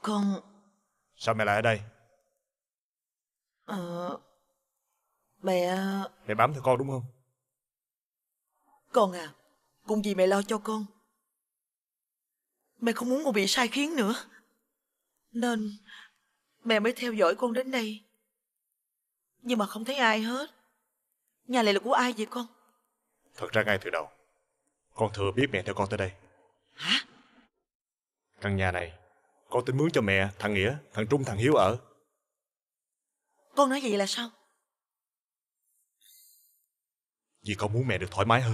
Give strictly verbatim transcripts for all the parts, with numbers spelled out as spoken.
Con... Sao mẹ lại ở đây? Ờ... Mẹ... Mẹ bám theo con đúng không? Con à, cùng gì mẹ lo cho con. Mẹ không muốn con bị sai khiến nữa, nên mẹ mới theo dõi con đến đây. Nhưng mà không thấy ai hết. Nhà này là của ai vậy con? Thật ra ngay từ đầu con thừa biết mẹ theo con tới đây. Hả? Căn nhà này con tính mướn cho mẹ, thằng Nghĩa, thằng Trung, thằng Hiếu ở. Con nói vậy là sao? Vì con muốn mẹ được thoải mái hơn.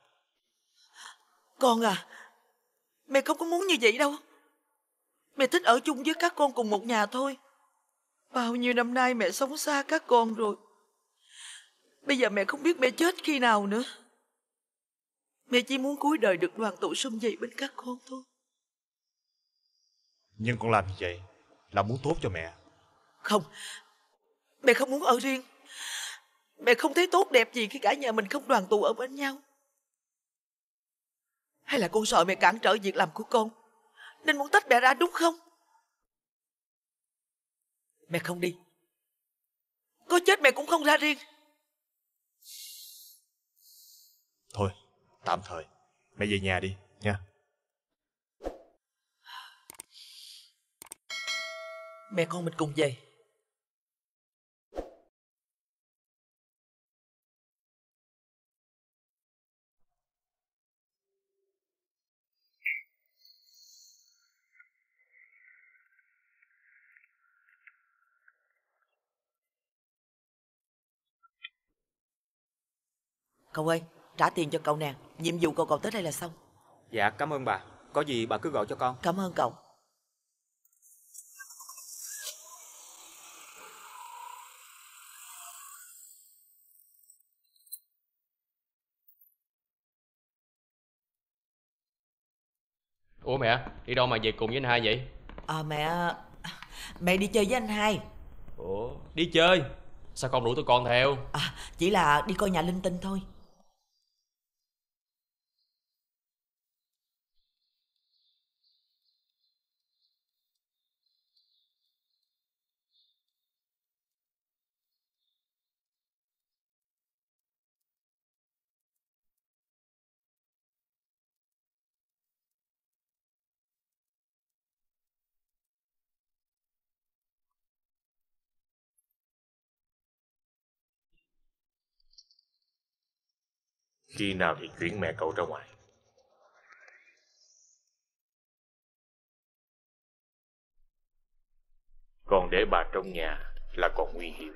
Con à, mẹ không có muốn như vậy đâu. Mẹ thích ở chung với các con cùng một nhà thôi. Bao nhiêu năm nay mẹ sống xa các con rồi. Bây giờ mẹ không biết mẹ chết khi nào nữa. Mẹ chỉ muốn cuối đời được đoàn tụ sum vầy bên các con thôi. Nhưng con làm như vậy là muốn tốt cho mẹ. Không, mẹ không muốn ở riêng. Mẹ không thấy tốt đẹp gì khi cả nhà mình không đoàn tụ ở bên nhau. Hay là con sợ mẹ cản trở việc làm của con, nên muốn tách mẹ ra đúng không? Mẹ không đi, có chết mẹ cũng không ra riêng. Thôi, tạm thời mẹ về nhà đi nha. Mẹ con mình cùng về. Cậu ơi, trả tiền cho cậu nè. Nhiệm vụ cậu cậu tới đây là xong. Dạ cảm ơn bà. Có gì bà cứ gọi cho con. Cảm ơn cậu. Ủa mẹ, đi đâu mà về cùng với anh hai vậy? À mẹ... Mẹ đi chơi với anh hai. Ủa, đi chơi? Sao không rủ tụi con theo? À, chỉ là đi coi nhà linh tinh thôi. Khi nào thì chuyển mẹ cậu ra ngoài? Còn để bà trong nhà là còn nguy hiểm.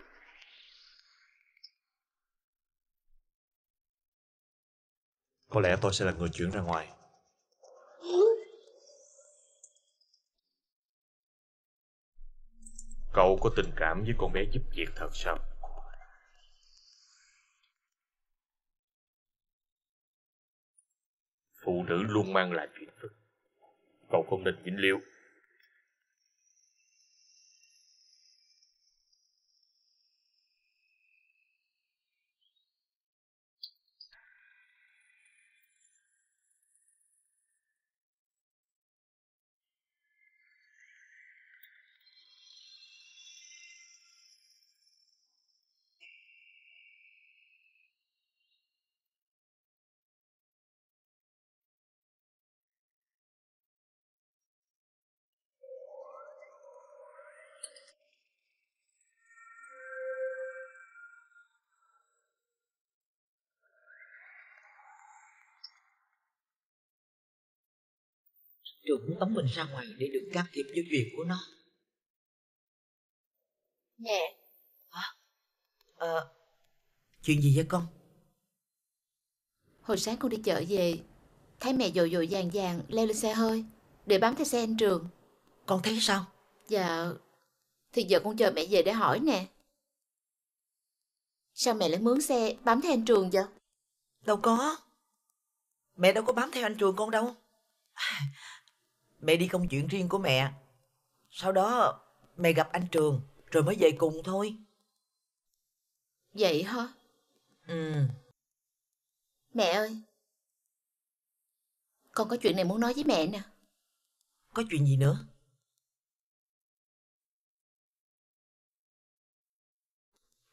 Có lẽ tôi sẽ là người chuyển ra ngoài. Cậu có tình cảm với con bé giúp việc thật sao? Phụ nữ luôn mang lại phiền phức. Cậu không nên dính líu. Trường muốn tống mình ra ngoài để được can thiệp vô chuyện của nó. Mẹ. Hả? Ờ... Chuyện gì vậy con? Hồi sáng con đi chợ về, thấy mẹ vội vội vàng vàng leo lên xe hơi để bám theo xe anh Trường. Con thấy sao? Dạ, thì giờ con chờ mẹ về để hỏi nè. Sao mẹ lại mướn xe bám theo anh Trường vậy? Đâu có. Mẹ đâu có bám theo anh Trường con đâu. Mẹ đi công chuyện riêng của mẹ. Sau đó mẹ gặp anh Trường rồi mới về cùng thôi. Vậy hả? Ừ. Mẹ ơi, con có chuyện này muốn nói với mẹ nè. Có chuyện gì nữa?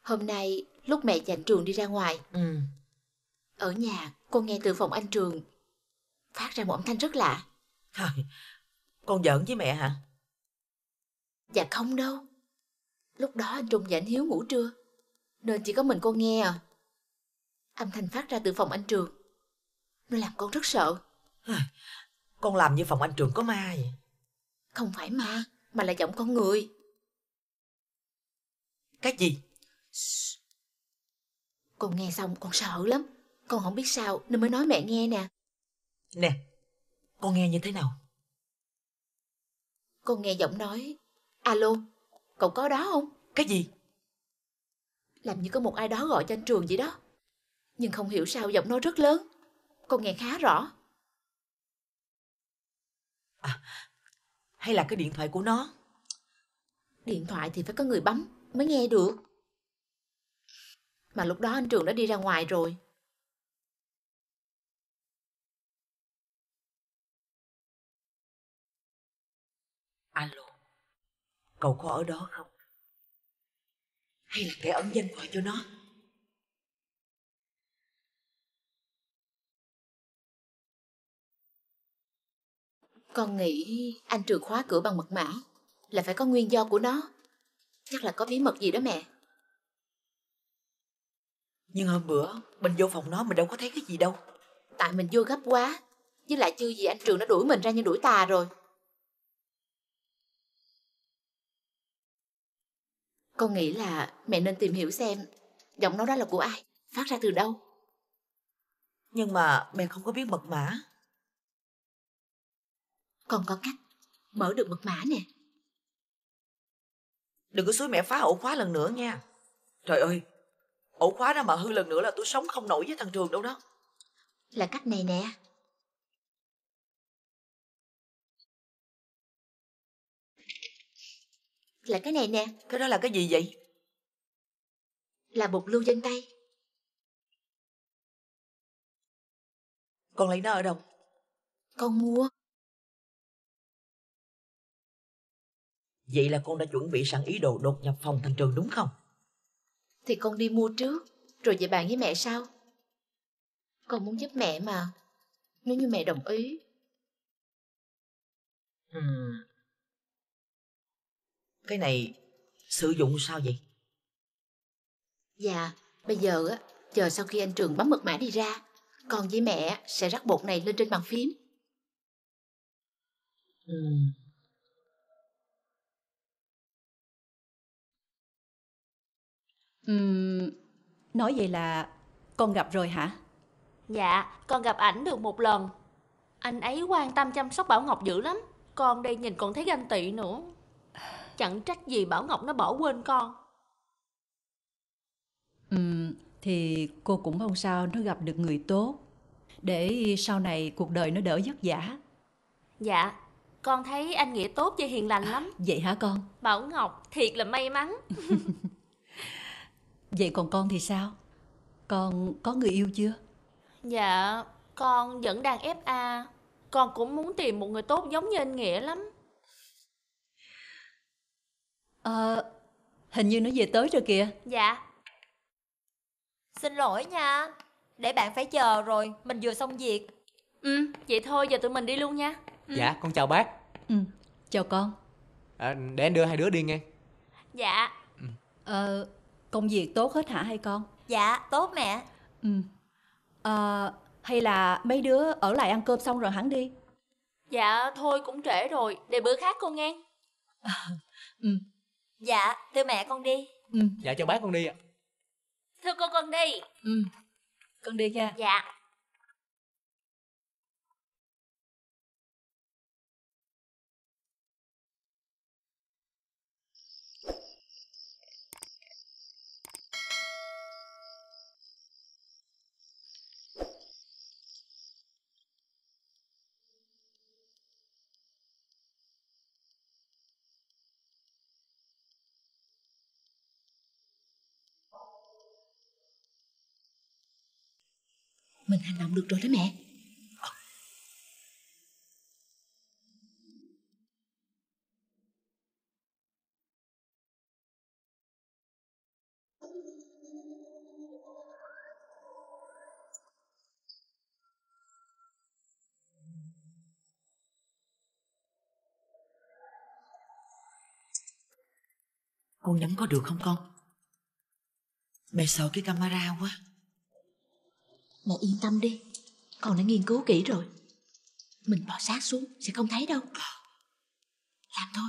Hôm nay lúc mẹ và anh Trường đi ra ngoài, Ừ. ở nhà con nghe từ phòng anh Trường phát ra một âm thanh rất lạ. Thôi, con giỡn với mẹ hả? Dạ không đâu. Lúc đó anh Trung và anh Hiếu ngủ trưa, nên chỉ có mình con nghe à. Âm thanh phát ra từ phòng anh Trường, nó làm con rất sợ. Con làm như phòng anh Trường có ma vậy. Không phải ma, mà là giọng con người. Cái gì? Con nghe xong con sợ lắm. Con không biết sao nên mới nói mẹ nghe nè. Nè, con nghe như thế nào? Con nghe giọng nói: alo, cậu có đó không? Cái gì? Làm như có một ai đó gọi cho anh Trường vậy đó. Nhưng không hiểu sao giọng nói rất lớn. Con nghe khá rõ. À, hay là cái điện thoại của nó? Điện thoại thì phải có người bấm mới nghe được. Mà lúc đó anh Trường đã đi ra ngoài rồi. Alo, cậu có ở đó không? Hay là kẻ ẩn danh gọi cho nó? Con nghĩ anh Trường khóa cửa bằng mật mã là phải có nguyên do của nó. Chắc là có bí mật gì đó mẹ. Nhưng hôm bữa mình vô phòng nó mình đâu có thấy cái gì đâu. Tại mình vô gấp quá. Với lại chưa gì anh Trường đã đuổi mình ra như đuổi tà rồi. Con nghĩ là mẹ nên tìm hiểu xem giọng nói đó là của ai, phát ra từ đâu. Nhưng mà mẹ không có biết mật mã. Con có cách mở được mật mã nè. Đừng có xúi mẹ phá ổ khóa lần nữa nha. Trời ơi, ổ khóa đó mà hư lần nữa là tôi sống không nổi với thằng Trường đâu đó. Là cách này nè. Là cái này nè. Cái đó là cái gì vậy? Là bột lưu vân tay. Con lấy nó ở đâu? Con mua. Vậy là con đã chuẩn bị sẵn ý đồ đột nhập phòng thằng Trường đúng không? Thì con đi mua trước rồi về bàn với mẹ sau. Con muốn giúp mẹ mà. Nếu như mẹ đồng ý. Hmm. Cái này sử dụng sao vậy? Dạ, bây giờ á, chờ sau khi anh Trường bấm mật mã đi ra, con với mẹ sẽ rắc bột này lên trên bàn phím. Hmm. Ừm, nói vậy là con gặp rồi hả? Dạ, con gặp ảnh được một lần. Anh ấy quan tâm chăm sóc Bảo Ngọc dữ lắm. Con đây nhìn còn thấy ganh tị nữa. Chẳng trách gì Bảo Ngọc nó bỏ quên con. Ừm, thì cô cũng mong sao nó gặp được người tốt, để sau này cuộc đời nó đỡ vất vả. Dạ, con thấy anh Nghĩa tốt và hiền lành lắm. Vậy hả con? Bảo Ngọc thiệt là may mắn. Vậy còn con thì sao? Con có người yêu chưa? Dạ, con vẫn đang ép a. Con cũng muốn tìm một người tốt giống như anh Nghĩa lắm. Ờ, hình như nó về tới rồi kìa. Dạ. Xin lỗi nha, để bạn phải chờ rồi, mình vừa xong việc. Ừ, vậy thôi giờ tụi mình đi luôn nha. Ừ. Dạ, con chào bác. Ừ, chào con. À, để anh đưa hai đứa đi nghe. Dạ. Ờ, công việc tốt hết hả hai con? Dạ, tốt mẹ. Ừ. Ờ, hay là mấy đứa ở lại ăn cơm xong rồi hẳn đi? Dạ, thôi cũng trễ rồi, để bữa khác cô nghe. À, ừ. Dạ, thưa mẹ con đi. Ừ. Dạ, cho bác con đi ạ. Thưa cô con đi. Ừ, con đi nha. Dạ. Mình hành động được rồi đó mẹ. Con nhắm có được không con? Mẹ sợ cái camera quá. Mẹ yên tâm đi, con đã nghiên cứu kỹ rồi. Mình bỏ sát xuống sẽ không thấy đâu. Làm thôi.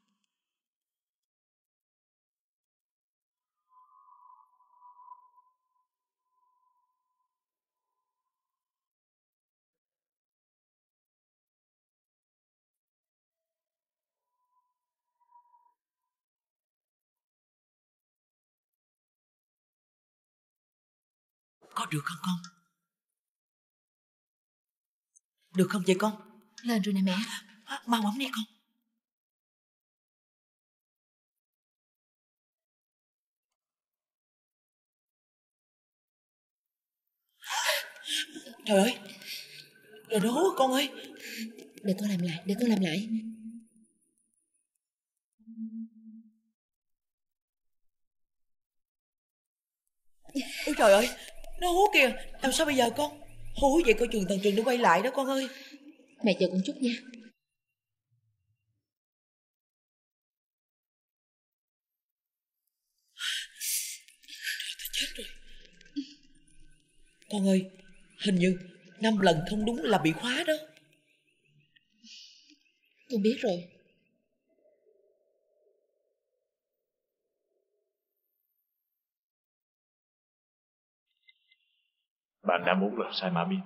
Có được không con? Được không vậy con? Lên rồi nè mẹ. Mau bấm đi con. Trời ơi, trời đó con ơi. Để con làm lại, để con làm lại. Ôi trời ơi, nó hú kìa. Làm sao bây giờ con? Hú vậy coi chừng thằng Trường nó quay lại đó con ơi. Mẹ chờ con chút nha. Chết rồi. Con ơi, hình như năm lần không đúng là bị khóa đó. Con biết rồi. Bạn đã muốn lần sai mã pin.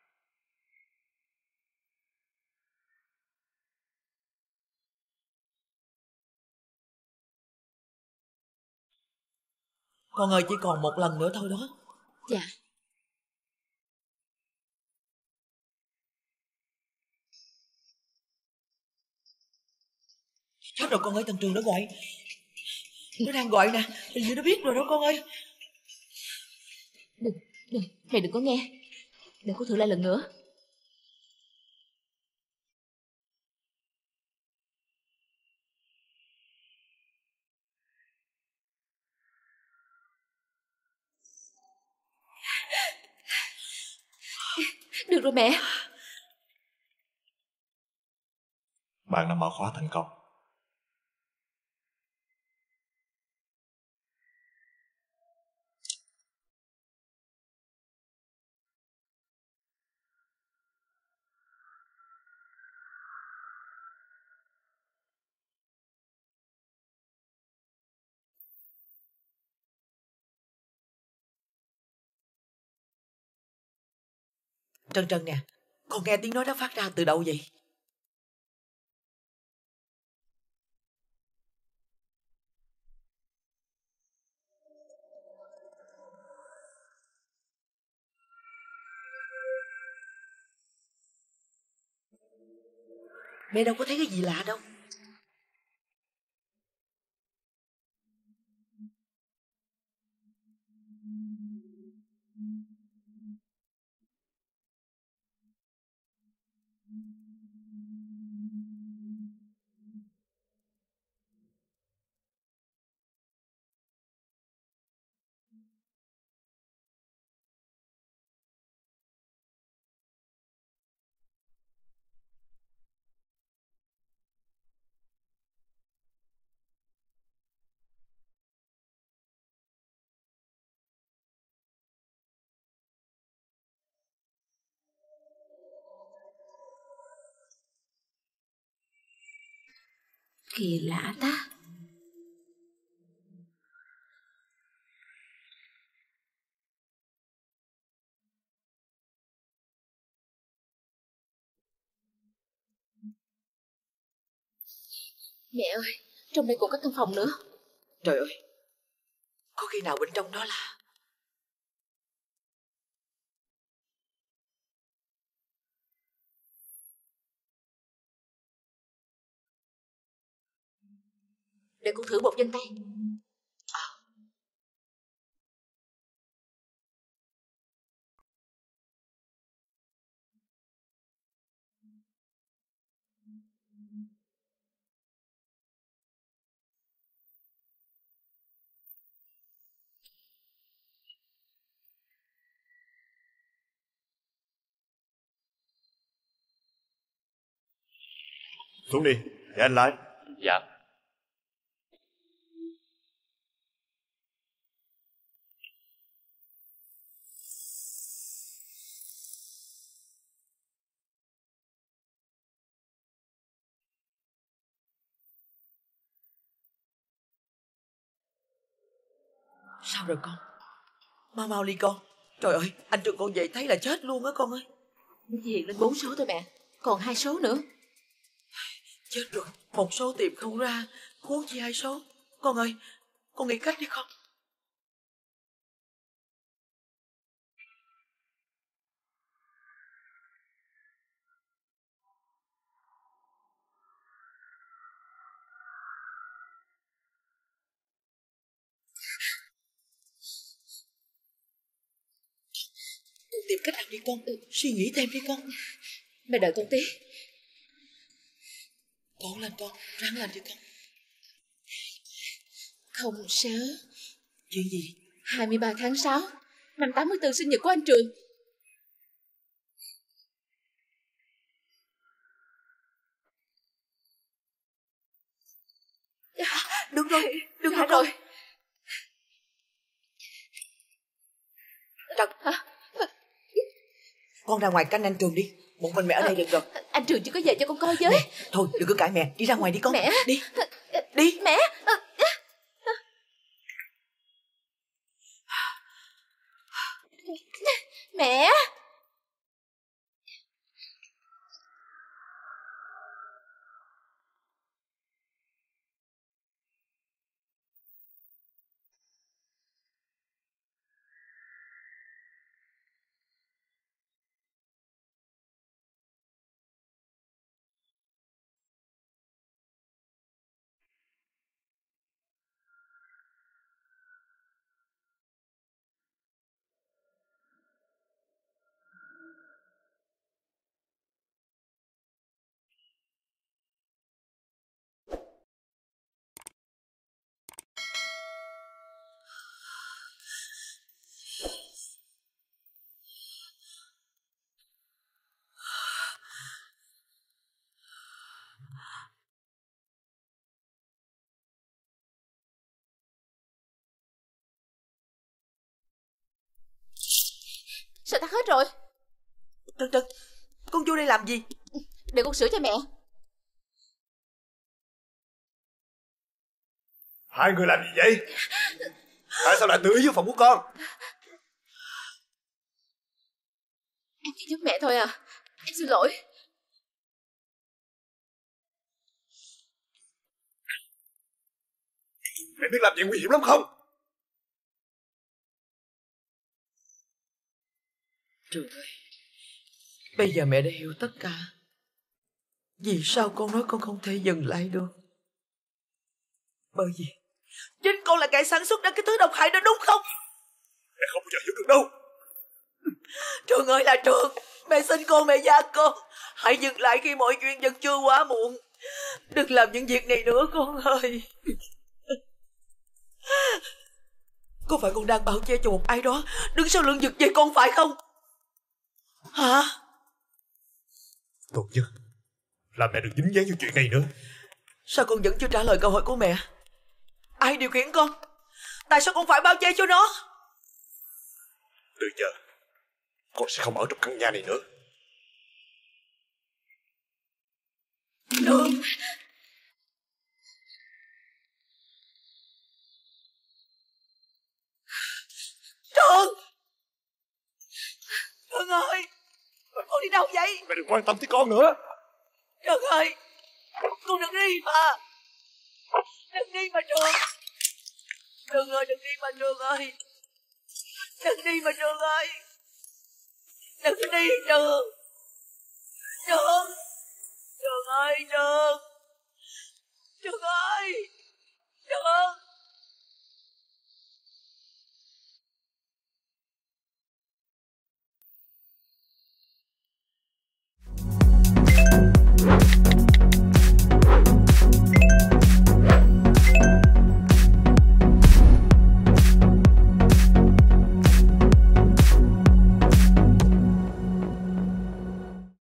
Con ơi, chỉ còn một lần nữa thôi đó. Dạ. Chết rồi con ơi, thằng Trường nó gọi. Nó đang gọi nè, hình như nó biết rồi đó con ơi. Đừng, đừng, mẹ đừng có nghe. Để con thử lại lần nữa. Được rồi mẹ. Bạn đã mở khóa thành công. Trân Trân nè, con nghe tiếng nói đó phát ra từ đâu vậy? Mẹ đâu có thấy cái gì lạ đâu. Kỳ lạ ta. Mẹ ơi, trong đây còn có căn phòng nữa. Trời ơi, có khi nào bên trong đó là... Để con thử bột chân tay. Xuống đi, để anh lái. Dạ. Sao rồi con? Mau mau đi con. Trời ơi, anh Trường con về thấy là chết luôn á con ơi. Nó chỉ hiện lên bốn số thôi mẹ, còn hai số nữa. Chết rồi, một số tìm không ra, huống chi hai số. Con ơi, con nghĩ cách đi con. Tìm cách nào đi con, ừ, suy nghĩ thêm đi con. Mẹ đợi con tí. Cố lên con, ráng lên đi con. Không sáu. Chuyện gì? hai mươi ba tháng sáu năm tám mươi tư sinh nhật của anh Trường. Được rồi, được Dạ rồi, rồi. Trật, con ra ngoài canh anh Trường đi. Một mình mẹ ở đây được rồi. Anh Trường chưa có về cho con coi với. Nè, thôi đừng có cãi mẹ, đi ra ngoài đi con. Mẹ. Đi, đi. Mẹ. Mẹ. Sao tắt hết rồi? Trật Trật, con vô đây làm gì? Để con sửa cho mẹ. Hai người làm gì vậy? Tại sao lại tự ý vô phòng của con? Em chỉ giúp mẹ thôi à. Em xin lỗi. Mẹ biết làm gì nguy hiểm lắm không? Trường ơi, bây giờ mẹ đã hiểu tất cả. Vì sao con nói con không thể dừng lại được? Bởi vì chính con là kẻ sản xuất ra cái thứ độc hại đó, đúng không? Mẹ không bao giờ hiểu được đâu. Trường ơi là Trường, mẹ xin con, mẹ gia con, hãy dừng lại khi mọi chuyện vẫn chưa quá muộn. Đừng làm những việc này nữa con ơi. Có phải con đang bảo che cho một ai đó đứng sau lưng giật dây con phải không? Hả? Tốt nhất là mẹ đừng dính dáng vô chuyện này nữa. Sao con vẫn chưa trả lời câu hỏi của mẹ? Ai điều khiển con? Tại sao con phải bao che cho nó? Từ giờ con sẽ không ở trong căn nhà này nữa. Trường. Trường. Trường ơi, con đi đâu vậy? Mẹ đừng quan tâm tới con nữa. Trường ơi, con đừng đi mà. Đừng đi mà Trường. Trường ơi, đừng đi mà Trường ơi. Đừng đi mà Trường ơi. Đừng đi Trường. Trường. Trường ơi, Trường.